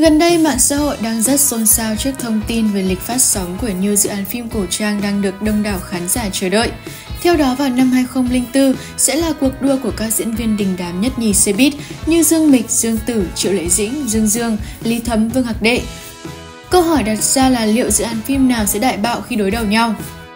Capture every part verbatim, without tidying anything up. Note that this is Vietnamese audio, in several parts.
Gần đây, mạng xã hội đang rất xôn xao trước thông tin về lịch phát sóng của nhiều dự án phim cổ trang đang được đông đảo khán giả chờ đợi. Theo đó, vào năm hai không không bốn sẽ là cuộc đua của các diễn viên đình đám nhất nhì showbiz như Dương Mịch, Dương Tử, Triệu Lệ Dĩnh, Dương Dương, Lý Thấm, Vương Hạc Đệ. Câu hỏi đặt ra là liệu dự án phim nào sẽ đại bạo khi đối đầu nhau?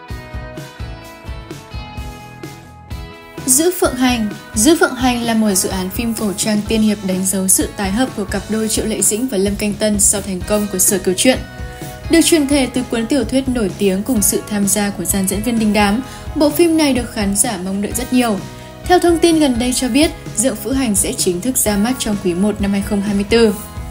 Giữ Phượng Hành. Giữ Phượng Hành là một dự án phim cổ trang tiên hiệp đánh dấu sự tái hợp của cặp đôi Triệu Lệ Dĩnh và Lâm Canh Tân sau thành công của Sở Kiều Truyện. Được truyền thể từ cuốn tiểu thuyết nổi tiếng cùng sự tham gia của dàn diễn viên đình đám, bộ phim này được khán giả mong đợi rất nhiều. Theo thông tin gần đây cho biết, Giữ Phượng Hành sẽ chính thức ra mắt trong quý một năm hai không hai tư.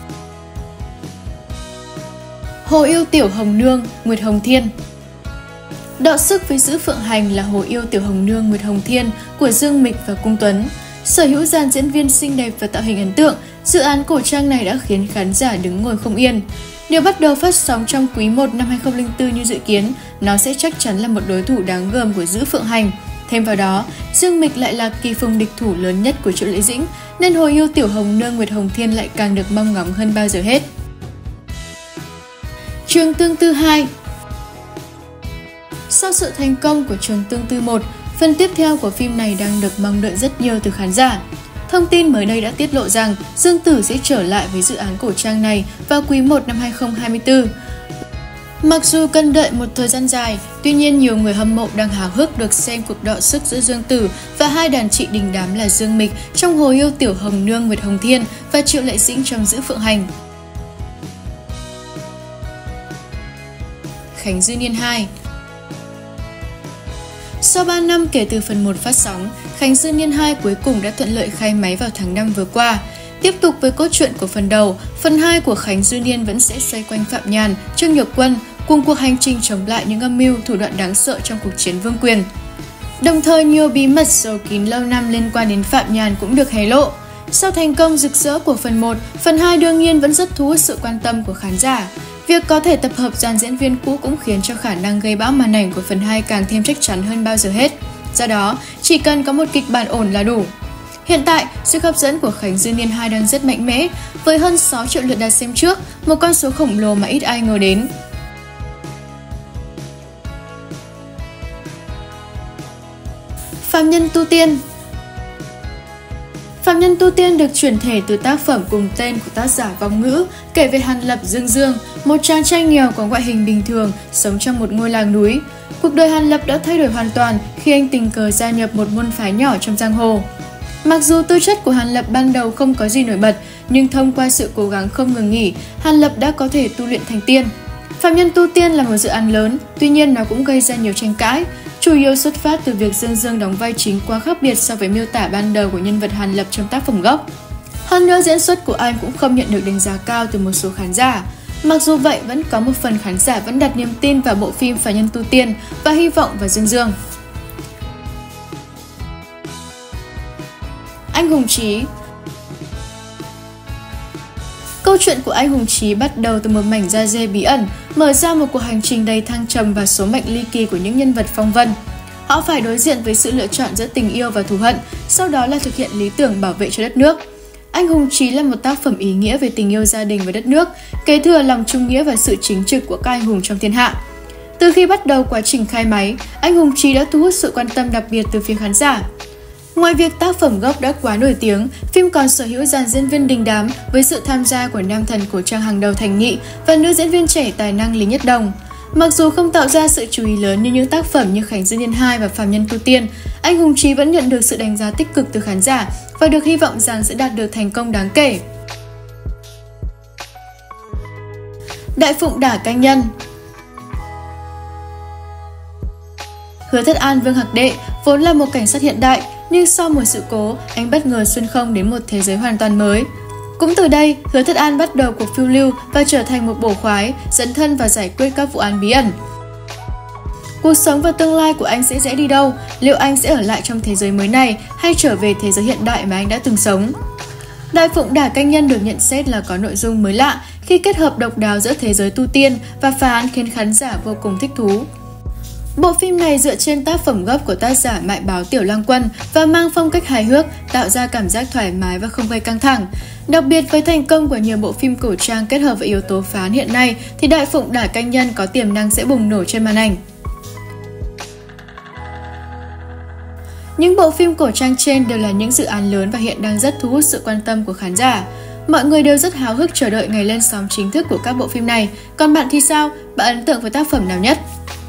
Hồ Yêu Tiểu Hồng Nương, Nguyệt Hồng Thiên. Đọ sức với Giữ Phượng Hành là Hồ Yêu Tiểu Hồng Nương, Nguyệt Hồng Thiên của Dương Mịch và Cung Tuấn. Sở hữu dàn diễn viên xinh đẹp và tạo hình ấn tượng, dự án cổ trang này đã khiến khán giả đứng ngồi không yên. Nếu bắt đầu phát sóng trong quý một năm hai không không bốn như dự kiến, nó sẽ chắc chắn là một đối thủ đáng gờm của Giữ Phượng Hành. Thêm vào đó, Dương Mịch lại là kỳ phùng địch thủ lớn nhất của Triệu Lệ Dĩnh, nên Hồ Yêu Tiểu Hồng Nương, Nguyệt Hồng Thiên lại càng được mong ngóng hơn bao giờ hết. Trường Tương Tư hai. Sau sự thành công của Trường Tương Tư một, phần tiếp theo của phim này đang được mong đợi rất nhiều từ khán giả. Thông tin mới đây đã tiết lộ rằng Dương Tử sẽ trở lại với dự án cổ trang này vào quý một năm hai không hai tư. Mặc dù cần đợi một thời gian dài, tuy nhiên nhiều người hâm mộ đang háo hức được xem cuộc đọ sức giữa Dương Tử và hai đàn chị đình đám là Dương Mịch trong Hồ Yêu Tiểu Hồng Nương, Nguyệt Hồng Thiên và Triệu Lệ Dĩnh trong Giữ Phượng Hành. Khánh Dư Niên hai. Sau ba năm kể từ phần một phát sóng, Khánh Dư Niên hai cuối cùng đã thuận lợi khai máy vào tháng năm vừa qua. Tiếp tục với cốt truyện của phần đầu, phần hai của Khánh Dư Niên vẫn sẽ xoay quanh Phạm Nhàn, Trương Nhược Quân cùng cuộc hành trình chống lại những âm mưu, thủ đoạn đáng sợ trong cuộc chiến vương quyền. Đồng thời, nhiều bí mật giấu kín lâu năm liên quan đến Phạm Nhàn cũng được hé lộ. Sau thành công rực rỡ của phần một, phần hai đương nhiên vẫn rất thu hút sự quan tâm của khán giả. Việc có thể tập hợp dàn diễn viên cũ cũng khiến cho khả năng gây bão màn ảnh của phần hai càng thêm chắc chắn hơn bao giờ hết. Do đó, chỉ cần có một kịch bản ổn là đủ. Hiện tại, sức hấp dẫn của Khánh Dư Niên hai đang rất mạnh mẽ, với hơn sáu triệu lượt đặt xem trước, một con số khổng lồ mà ít ai ngờ đến. Phạm Nhân Tu Tiên. Phạm Nhân Tu Tiên được chuyển thể từ tác phẩm cùng tên của tác giả Vong Ngữ, kể về Hàn Lập Dương Dương, một chàng trai nghèo có ngoại hình bình thường, sống trong một ngôi làng núi. Cuộc đời Hàn Lập đã thay đổi hoàn toàn khi anh tình cờ gia nhập một môn phái nhỏ trong giang hồ. Mặc dù tư chất của Hàn Lập ban đầu không có gì nổi bật, nhưng thông qua sự cố gắng không ngừng nghỉ, Hàn Lập đã có thể tu luyện thành tiên. Phạm Nhân Tu Tiên là một dự án lớn, tuy nhiên nó cũng gây ra nhiều tranh cãi, chủ yếu xuất phát từ việc Dương Dương đóng vai chính quá khác biệt so với miêu tả ban đầu của nhân vật Hàn Lập trong tác phẩm gốc. Hơn nữa, diễn xuất của anh cũng không nhận được đánh giá cao từ một số khán giả. Mặc dù vậy, vẫn có một phần khán giả vẫn đặt niềm tin vào bộ phim Phạm Nhân Tu Tiên và hy vọng vào Dương Dương. Anh Hùng Chí. Câu chuyện của Anh Hùng Chí bắt đầu từ một mảnh da dê bí ẩn, mở ra một cuộc hành trình đầy thăng trầm và số mệnh ly kỳ của những nhân vật phong vân. Họ phải đối diện với sự lựa chọn giữa tình yêu và thù hận, sau đó là thực hiện lý tưởng bảo vệ cho đất nước. Anh Hùng Chí là một tác phẩm ý nghĩa về tình yêu gia đình và đất nước, kế thừa lòng trung nghĩa và sự chính trực của các anh hùng trong thiên hạ. Từ khi bắt đầu quá trình khai máy, Anh Hùng Chí đã thu hút sự quan tâm đặc biệt từ phía khán giả. Ngoài việc tác phẩm gốc đã quá nổi tiếng, phim còn sở hữu dàn diễn viên đình đám với sự tham gia của nam thần cổ trang hàng đầu Thành Nghị và nữ diễn viên trẻ tài năng Lý Nhất Đồng. Mặc dù không tạo ra sự chú ý lớn như những tác phẩm như Khánh Dư Niên hai và Phạm Nhân Tu Tiên, Anh Hùng Chí vẫn nhận được sự đánh giá tích cực từ khán giả và được hy vọng rằng sẽ đạt được thành công đáng kể. Đại Phụng Đả Canh Nhân. Hứa Thất An, Vương Hạc Đệ vốn là một cảnh sát hiện đại, nhưng sau một sự cố, anh bất ngờ xuyên không đến một thế giới hoàn toàn mới. Cũng từ đây, Hứa Thất An bắt đầu cuộc phiêu lưu và trở thành một bổ khoái, dấn thân vào giải quyết các vụ án bí ẩn. Cuộc sống và tương lai của anh sẽ rẽ đi đâu? Liệu anh sẽ ở lại trong thế giới mới này hay trở về thế giới hiện đại mà anh đã từng sống? Đại Phụng Đả Canh Nhân được nhận xét là có nội dung mới lạ khi kết hợp độc đáo giữa thế giới tu tiên và phá án khiến khán giả vô cùng thích thú. Bộ phim này dựa trên tác phẩm gốc của tác giả Mại Báo Tiểu Lăng Quân và mang phong cách hài hước, tạo ra cảm giác thoải mái và không gây căng thẳng. Đặc biệt với thành công của nhiều bộ phim cổ trang kết hợp với yếu tố phá án hiện nay thì Đại Phụng Đả Canh Nhân có tiềm năng sẽ bùng nổ trên màn ảnh. Những bộ phim cổ trang trên đều là những dự án lớn và hiện đang rất thu hút sự quan tâm của khán giả. Mọi người đều rất háo hức chờ đợi ngày lên sóng chính thức của các bộ phim này. Còn bạn thì sao? Bạn ấn tượng với tác phẩm nào nhất?